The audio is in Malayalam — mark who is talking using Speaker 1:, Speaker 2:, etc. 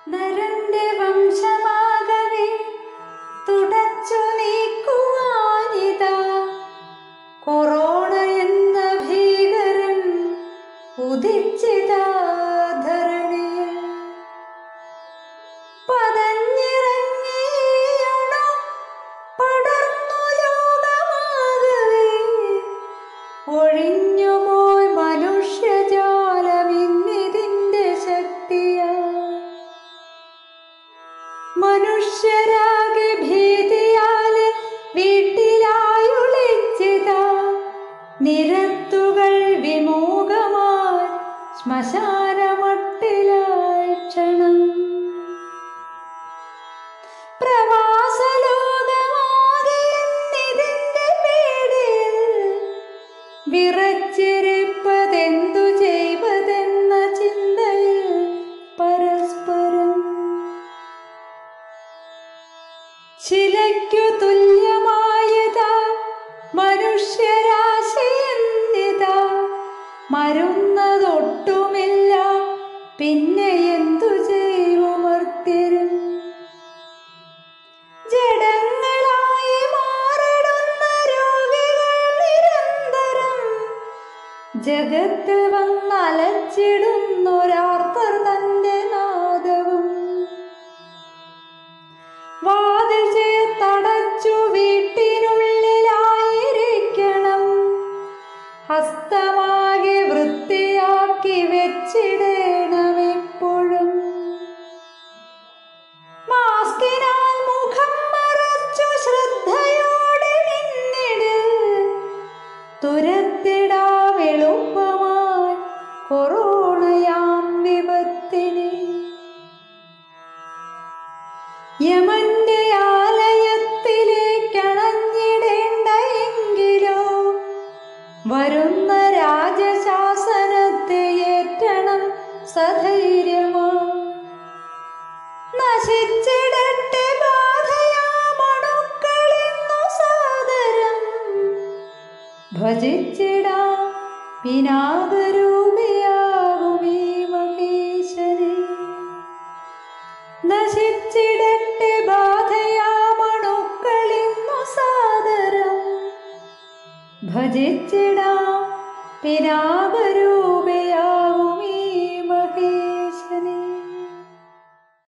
Speaker 1: നരന്റെ വംശമാകവേ തുടച്ചു നീക്കുവാനിതാ കൊറോണ എന്ന ഭീകരൻ ഉദിച്ചിതാ ധരണിയിൽ. പതഞ്ഞിറങ്ങിയണു പടർന്നു ലോകമാകവേ ഒഴിഞ്ഞുപോയി മനുഷ്യജാലമിന്നിതിന്റെ ശക്തിയാ. മനുഷ്യരാകെ ഭീതിയാല് വീട്ടിലായൊളിച്ചിതാ നിരത്തുകൾ വിമൂകമായി ശ്മശാനമട്ടിലായി ക്ഷണം. പ്രവാസലോകമാകെ ഇന്നിതിന്റെ പേടിയിൽ വിറച്ചിരിപ്പതെന്തു ചെയ്വതെന്ന ചിന്തയിൽ പരസ്പരം. ശിലയ്ക്കു തുല്യമായതാ മനുഷ്യരാശിയെന്നിതാ മരുന്നതൊട്ടുമില്ല പിന്നെ എന്തു ചെയ്യുമർത്യരും. ജഡങ്ങളായി മാറിടുന്ന രോഗികൾ നിരന്തരം ജഗത്തിൽ വന്നലച്ചിടുന്നൊരാർത്തർ തന്റെ നാദവും. വാതിൽ ചേർത്തടച്ചു വീട്ടിനുള്ളിലായിരിക്കണം ഹസ്തമാകെ വൃത്തിയാക്കി വെച്ചിടേണമെപ്പോഴും. മാസ്കിനാൽ മുഖം മറച്ചു ശ്രദ്ധയോടെ നിന്നിടിൽ തുരത്തിടാവെളുപ്പമായി കൊറോണയാം വിപത്തിനെ. യമന്റെ ആലയത്തിലേക്കണഞ്ഞിടേണ്ട എങ്കിലോ വരുന്ന രാജശാസനത്തെ ഏറ്റണം സധൈര്യമാ. നശിച്ചിടട്ടെ ബാധയാമണുക്കളിന്നു സാദരം ഭജിച്ചിടാം പിനാകരൂപിയാകും ഈ മഹേശനെ. നശിച്ചിടട്ടെ ബാധയാമണുക്കളിന്നു സാദരം ഭജിച്ചിടാം പിനാകരൂ